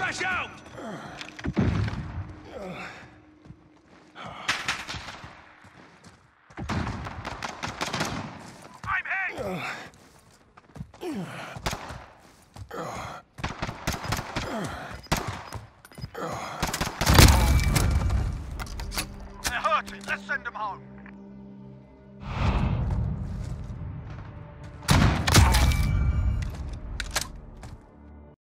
Crash out! I'm hit! They're hurting. Let's send them home.